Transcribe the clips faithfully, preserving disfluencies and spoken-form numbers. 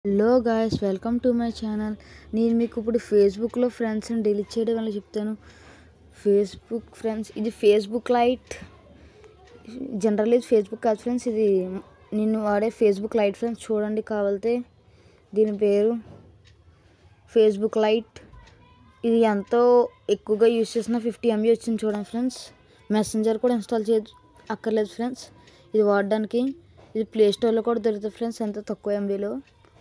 Hello guys, welcome to my channel. నేను మీకు ఇప్పుడు ఫేస్బుక్లో ఫ్రెండ్స్ని డిలీట్ చేయడం వల్ల చెప్తాను. ఫేస్బుక్ ఫ్రెండ్స్, ఇది ఫేస్బుక్ లైట్. జనరల్ ఇది ఫేస్బుక్ కాదు ఫ్రెండ్స్, ఇది నేను వాడే ఫేస్బుక్ లైట్ ఫ్రెండ్స్. చూడండి కావాలితే, దీని పేరు ఫేస్బుక్ లైట్. ఇది ఎంతో ఎక్కువగా యూజ్ చేసిన ఫిఫ్టీ ఎంబీ వచ్చింది చూడండి ఫ్రెండ్స్. మెసెంజర్ కూడా ఇన్స్టాల్ చే అక్కర్లేదు ఫ్రెండ్స్ ఇది వాడడానికి. ఇది ప్లే స్టోర్లో కూడా దొరుకుతుంది ఫ్రెండ్స్, ఎంతో తక్కువ ఎంబీలో.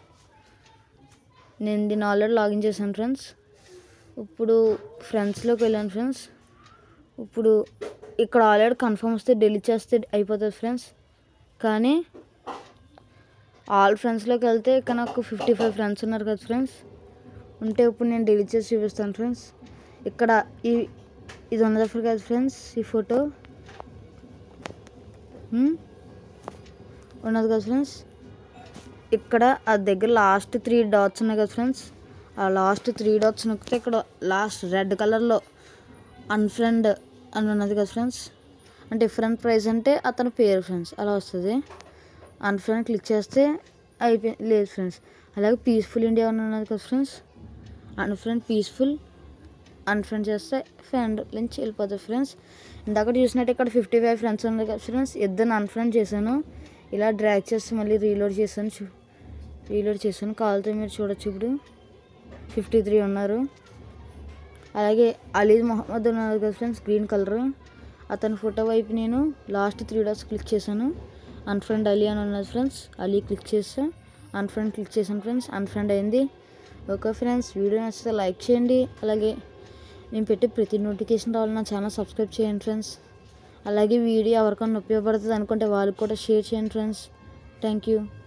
నేను దీన్ని ఆల్రెడీ లాగిన్ చేశాను ఫ్రెండ్స్. ఇప్పుడు ఫ్రెండ్స్లోకి వెళ్ళాను ఫ్రెండ్స్. ఇప్పుడు ఇక్కడ ఆల్రెడీ కన్ఫర్మ్ వస్తే డిలీట్ చేస్తే అయిపోతుంది ఫ్రెండ్స్. కానీ ఆల్ ఫ్రెండ్స్లోకి వెళ్తే ఇక్కడ నాకు ఫిఫ్టీ ఫైవ్ ఫ్రెండ్స్ ఉన్నారు కదా ఫ్రెండ్స్. ఉంటే ఇప్పుడు నేను డిలీట్ చేసి చూపిస్తాను ఫ్రెండ్స్. ఇక్కడ ఈ ఇది ఉన్నది కదా ఫ్రెండ్స్, ఈ ఫోటో ఉన్నది కదా ఫ్రెండ్స్. ఇక్కడ ఆ దగ్గర లాస్ట్ త్రీ డాట్స్ ఉన్నాయి కదా ఫ్రెండ్స్. ఆ లాస్ట్ త్రీ డాట్స్ నొక్కితే ఇక్కడ లాస్ట్ రెడ్ కలర్లో అన్ఫ్రెండ్ అని ఉన్నది కదా ఫ్రెండ్స్. అంటే డిఫరెంట్ ప్రైస్ అంటే అతని పేరు ఫ్రెండ్స్, అలా వస్తుంది. అన్ఫ్రెండ్ క్లిక్ చేస్తే అయిపోయి లేదు ఫ్రెండ్స్. అలాగే పీస్ఫుల్ ఇండియా అని ఉన్నది కదా ఫ్రెండ్స్. అన్ఫ్రెండ్ పీస్ఫుల్ అన్ఫ్రెండ్ చేస్తే ఫ్రెండ్ నుంచి వెళ్ళిపోతుంది ఫ్రెండ్స్. ఇందాక చూసినట్టు ఇక్కడ ఫిఫ్టీ ఫైవ్ ఫ్రెండ్స్ ఉన్నాయి కదా ఫ్రెండ్స్. ఇద్దరిని అన్ఫ్రెండ్ చేశాను. ఇలా డ్రాగ్ చేసి మళ్ళీ రీలోడ్ చేశాను చూ రీలోడ్ చేశాను కావాలితే మీరు చూడొచ్చు. ఇప్పుడు ఫిఫ్టీ త్రీ ఉన్నారు. అలాగే అలీ మొహమ్మద్ ఉన్నారు కదా ఫ్రెండ్స్, గ్రీన్ కలర్. అతని ఫోటో వైపు నేను లాస్ట్ త్రీ డాట్స్ క్లిక్ చేశాను. అన్ఫ్రెండ్ అలీ అని ఉన్నది ఫ్రెండ్స్. అలీ క్లిక్ చేస్తే అన్ఫ్రెండ్ క్లిక్ చేశాను ఫ్రెండ్స్. అన్ఫ్రెండ్ అయింది. ఓకే ఫ్రెండ్స్, వీడియో నచ్చితే లైక్ చేయండి. అలాగే నేను పెట్టే ప్రతి నోటిఫికేషన్ రావాలి నా ఛానల్ సబ్స్క్రైబ్ చేయండి ఫ్రెండ్స్. అలాగే వీడియో ఎవరికైనా ఉపయోగపడుతుంది అనుకుంటే వాళ్ళకి కూడా షేర్ చేయండి ఫ్రెండ్స్. Thank you.